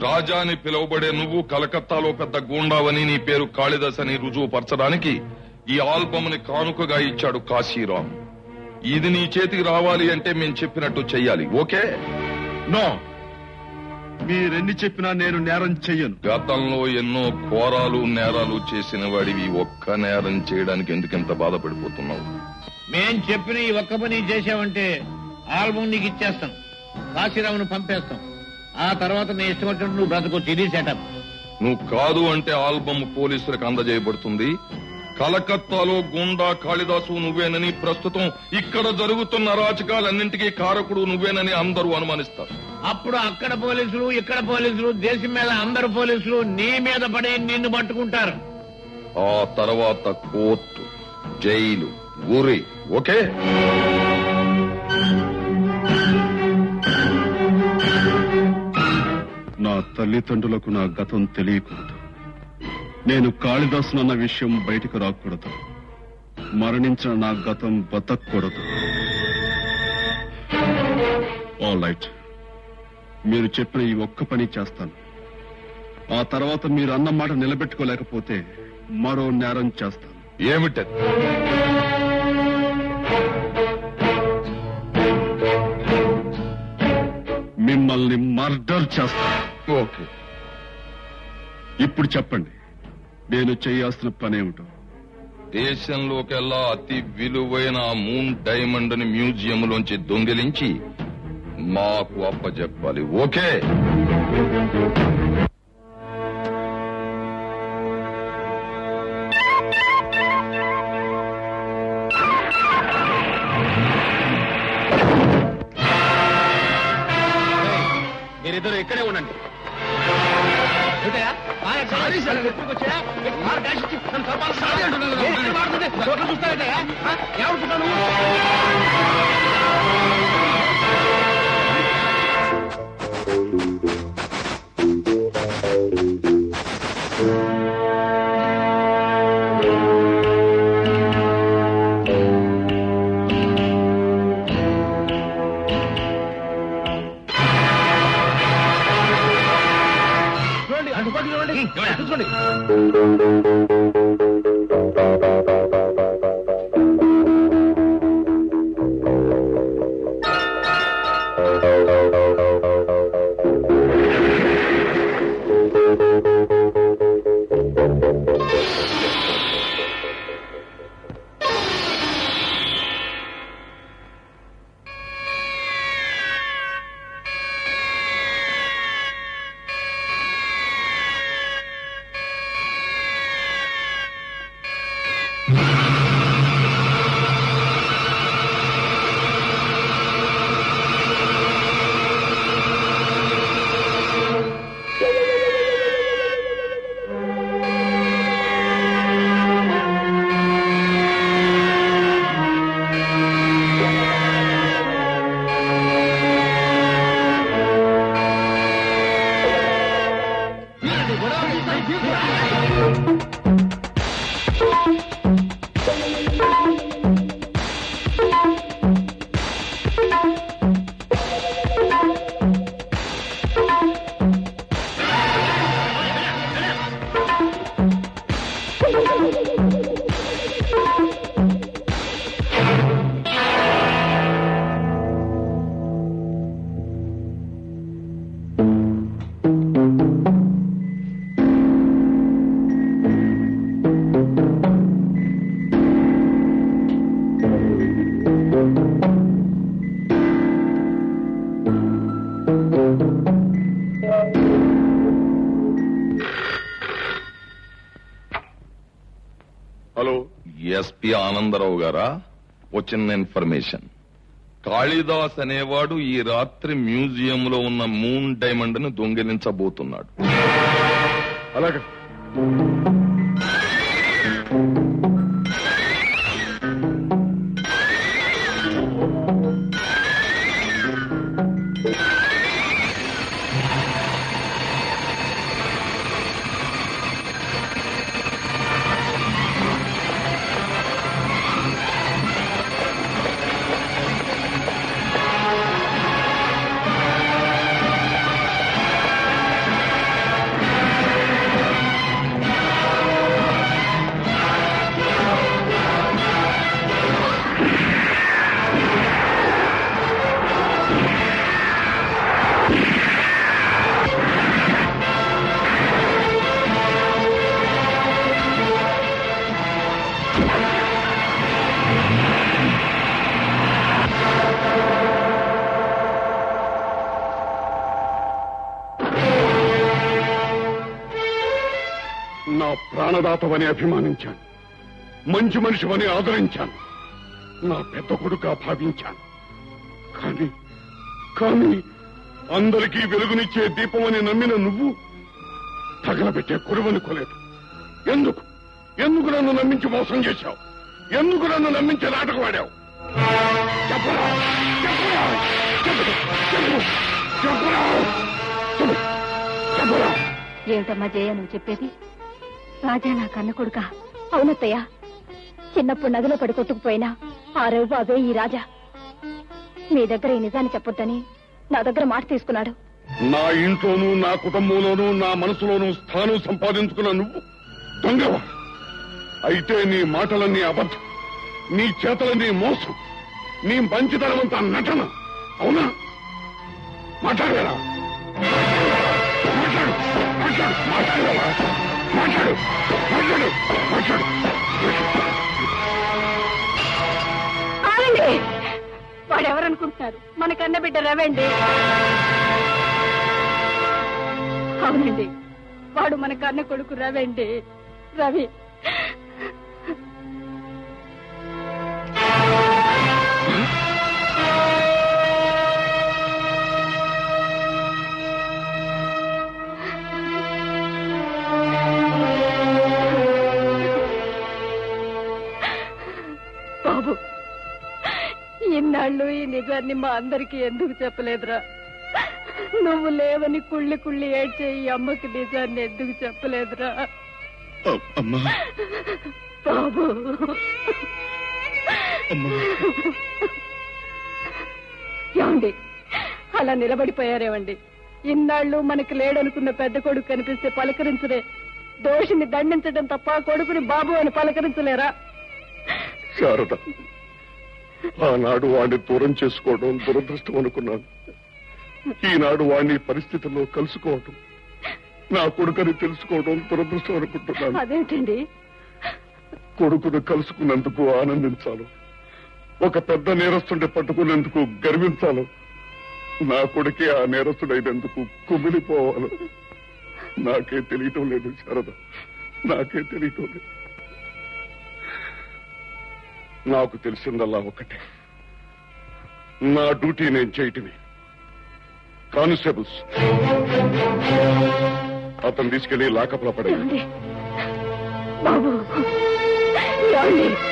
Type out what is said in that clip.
రాజా అని పిలువబడే నువ్వు కలకత్తాలో పెద్ద గూండావని, నీ పేరు కాళిదాస్ అని రుజువు పరచడానికి ఈ ఆల్బమ్ ని కానుకగా ఇచ్చాడు కాశీరాం. ఇది నీ చేతికి రావాలి అంటే మేము చెప్పినట్టు చెయ్యాలి. ఓకే? నో, మీరెన్ని చెప్పినా నేను నేరం చెయ్యను. గతంలో ఎన్నో ఘోరాలు నేరాలు చేసిన వాడివి ఒక్క నేరం చేయడానికి ఎందుకింత బాధపడిపోతున్నావు? మేం చెప్పిన ఈ ఒక్క పని చేసావంటే ఆల్బమ్ నీకు ఇచ్చేస్తాం, కాశీరావును పంపేస్తాం. ఆ తర్వాత నీ ఇష్టం వచ్చినట్టు నువ్వు బ్రతకొచ్చు. ఇది సెటప్. నువ్వు కాదు అంటే ఆల్బమ్ పోలీసులకు అందజేయబడుతుంది. కలకత్తాలో గుండా కాళిదాసు నువ్వేనని, ప్రస్తుతం ఇక్కడ జరుగుతున్న అరాచకాలన్నింటికీ కారకుడు నువ్వేనని అందరూ అనుమానిస్తారు. అప్పుడు అక్కడ పోలీసులు, ఇక్కడ పోలీసులు, దేశం మీద అందరు పోలీసులు నీ మీద పడి నిన్ను పట్టుకుంటారు. ఆ తర్వాత కోర్టు, జైలు, ఊరి. ఓకే? నా తల్లిదండ్రులకు నా గతం తెలియకూడదు. నేను కాళిదాసునన్న విషయం బయటకు రాకూడదు. మరణించిన నా గతం బతకూడదు. ఆల్ రైట్, మీరు చెప్పిన ఈ ఒక్క పని చేస్తాను. ఆ తర్వాత మీరు అన్న మాట నిలబెట్టుకోలేకపోతే మరో నేరం చేస్తాను. ఏమిటది? మిమ్మల్ని మర్డర్ చేస్తాను. ఓకే, ఇప్పుడు చెప్పండి, నేను చేయాల్సిన పనేమిటో. దేశంలోకెల్లా అతి విలువైన మూన్ డైమండ్ ని మ్యూజియంలోంచి దొంగిలించి మాకు అప్పచెప్పాలి. ఓకే? మీరిద్దరు ఇక్కడే ఉండండి. చూసుకోండి. హలో, ఎస్పీ ఆనందరావు గారా? వచ్చిన ఇన్ఫర్మేషన్, కాళిదాస్ అనేవాడు ఈ రాత్రి మ్యూజియంలో ఉన్న మూన్ డైమండ్ ను దొంగిలించబోతున్నాడు. అలాగే. నా ప్రాణదాతవని అభిమానించాను, మంచి మనిషివని ఆదరించాను, నా పెద్ద కొడుకుగా భావించాను. కానీ కానీ అందరికీ వెలుగునిచ్చే దీపమని నమ్మిన నువ్వు తగలబెట్టే కొలువనుకోలేదు. ఎందుకు ఎందుకు నన్ను నమ్మించి మోసం చేశావు? ఎందుకు నన్ను నమ్మించి నాటకవాడావు? చెప్పరా చెప్పరా చెప్పు చెప్పు చెప్పరా చెప్పు చెప్పరా. ఏమిటమ్మా జయ నువ్వు చెప్పేది? రాజా నా కన్న కొడుక? అవునత్తయ్య, చిన్నప్పుడు నదిలో పడి కొట్టుకుపోయినా ఆ రవి బాబే ఈ రాజా. మీ దగ్గర ఈ నిజాన్ని చెప్పొద్దని నా దగ్గర మాట తీసుకున్నాడు. నా ఇంట్లోనూ నా కుటుంబంలోనూ నా మనసులోనూ స్థానం సంపాదించుకున్న నువ్వు దొంగవా? అయితే నీ మాటలన్నీ అబద్ధం, నీ చేతలన్నీ మోసం, నీ మంచితనమంతా నటన. అవునా? మాట్లాడేరా, మాట్లాడు మాట్లాడు మాట్లాడేరా, మాట్లాడు మాట్లాడు మాట్లాడు. వాడెవరనుకుంటున్నారు? మన కన్న బిడ్డ రవండి. అవునండి, వాడు మన కన్న కొడుకు రవండి. రవి బాబు, ఇన్నాళ్ళు ఈ నిజాన్ని మా అందరికి ఎందుకు చెప్పలేదురా? నువ్వు లేవని కుళ్ళి కుళ్ళి ఏడ్చే ఈ అమ్మకి నిజాన్ని ఎందుకు చెప్పలేదురా బాబు? ఏమండి అలా నిలబడిపోయారేమండి? ఇన్నాళ్ళు మనకి లేడనుకున్న పెద్ద కొడుకు కనిపిస్తే పలకరించలే, దోషిని దండించడం తప్ప కొడుకుని బాబు అని పలకరించలేరా? శారద, ఆనాడు వాడిని దూరం చేసుకోవడం దురదృష్టం అనుకున్నాను. ఈనాడు వాడిని పరిస్థితుల్లో కలుసుకోవడం, నా కొడుకుని తెలుసుకోవడం దురదృష్టం అనుకుంటున్నాను. అదేంటండి? కొడుకును కలుసుకున్నందుకు ఆనందించాలి, ఒక పెద్ద నేరస్తుడిని పట్టుకునేందుకు గర్వించాలి. నా కొడుకే ఆ నేరస్తుడైనందుకు కుమిలిపోవాలి. నాకే తెలియటం లేదు శారద, నాకే తెలియటం లేదు. నాకు తెలిసిందల్లా ఒకటే, నా డ్యూటీ నేను చేయటమే. కానిస్టేబుల్స్, అతను తీసుకెళ్లి లాకప్లో పడేయండి. బాబు